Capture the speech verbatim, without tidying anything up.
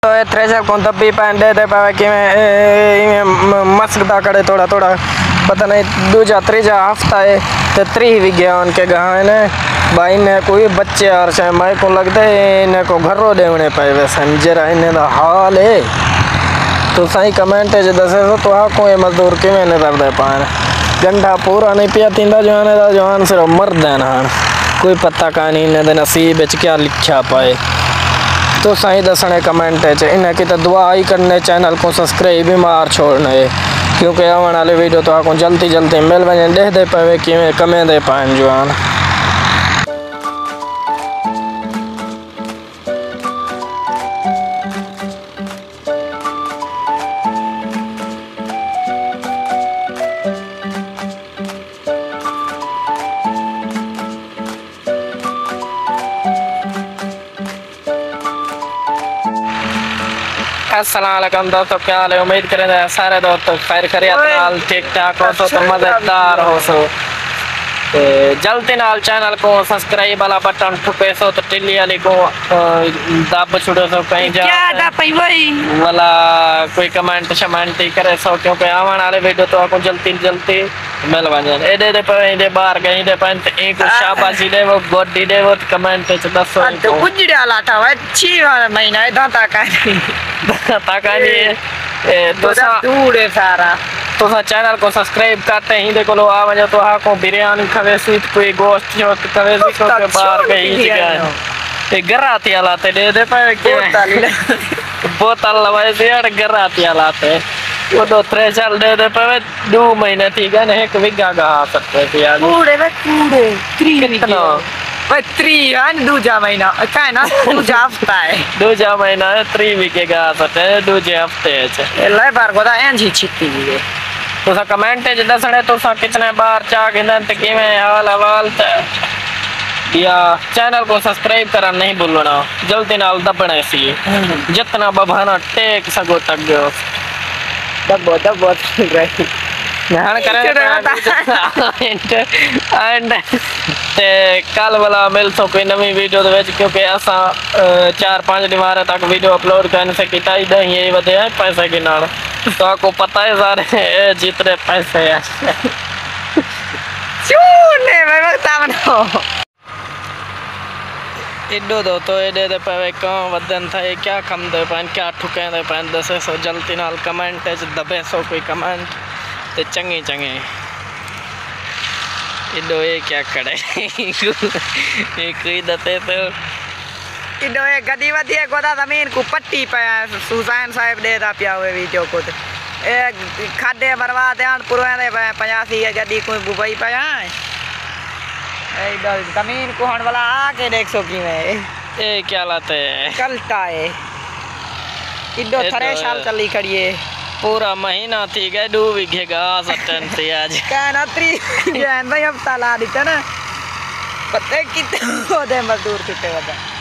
Thresher को दबी pan दे दे पावे कि मस्कदा करे थोड़ा थोड़ा पता नहीं दूजा त्रीजा हफ्ता है तो त्री भी गया उनके गाँव ने भाई ने कोई बच्चे और से मैं को लगता है इन्हें को घरों देवने पाए वैसे जरा इन्हें दा हाल है तो सही कमेंट है जो दसे तो तो आपको ये मजदूर कि मैंने दर्द है पान गंढा पूरा नहीं पिया तींदा जवान है जवान सिर्फ मर्द है ना कोई पता का नहीं इन्हें नसीब बिच क्या लिखा पाए तो सही दसने कमेंट है इन्हें की तो दुआ ही करने चैनल को सब्सक्राइब भी मार छोड़ने क्योंकि आने वाले वीडियो तो आपको जल्दी जल्दी मिल वजे देख दे पाए कि कमे दे पाए जवान। अस्सलाम वालेकुम दोस्तों, क्या हाल है? उम्मीद करें सारे दोस्तों खैर खैरियत नाल ठीक ठाक हो सो तो मजेदार हो सो ते जल्दी नाल चैनल को सब्सक्राइब वाला बटन ठुके सो तो टिल्ली वाली को दब छुड़ो सो कहीं जा क्या दब वही वाला कोई कमेंट शमेंट ही करे सो क्योंकि आवन वाले वीडियो तो आपको जल्दी जल्दी मिल वने एडे दे पे दे बाहर गई दे पे एक शाबाशी दे वो गोडी दे वो कमेंट च दसो तो गुजड़ा लाता है छी वाला महीना है दाता का दाता का नहीं तो दूर है सारा तो सा चैनल को सब्सक्राइब करते ही देखो लो आ वजह तो हा को बिरयानी खवे स्वीट कोई गोश्त जो खवे सी को के बाहर गई जगह ते गराती लाते दे दे पे बोतल बोतल लवाए से अड़ गराती लाते वो दो थ्रेशर दे दे पे दो महीने थी गए एक विगा गा सकते थे यार कूड़े वे कूड़े कितना भाई त्री है दूजा महीना क्या है ना दूजा हफ्ता है दूजा महीना है त्री विके गा सकते दूजे हफ्ते है ले बार गोदा एंजी छिट्टी है तो सा कमेंट है दसने तो सा कितने बार चाह के नंत कि मैं हाल हवाल या चैनल को सब्सक्राइब करना नहीं भूलना जल्दी नाल दबने सी जितना बभाना टेक सगो तक गयो दबो दबो रही ध्यान करें एंड ते कल वाला मिल सो कोई नवी वीडियो दे विच क्योंकि असा चार पांच दिन तक वीडियो अपलोड करने से किता ही दही ये वधे है पैसे के नाल तो आपको पता है सारे जितने पैसे हैं चूने मैं बता बनो इडो दो तो एडे दे पे कहाँ वदन था क्या कम दे पान क्या ठुके दे पान दसे सो जल्दी नाल कमेंट है दबे सो कोई कमेंट ते चंगी चंगे इडो ये क्या करे ये कोई दते तो इडो ये गदी वदी है गोदा जमीन को पट्टी पे सुजान साहब दे दा पिया हुए वीडियो को ए खाडे बर्बाद ध्यान पुरवा दे पे पचासी गदी कोई बुबई पे है ए इडो जमीन को हण वाला आके देख सो की में ए क्या लाते चलता है इडो थरे साल चली खड़ी है पूरा महीना थी गए दो बीघे घास अटन थी आज कहना त्री जान भाई अब ताला दी ना पता कितने मजदूर कितने बता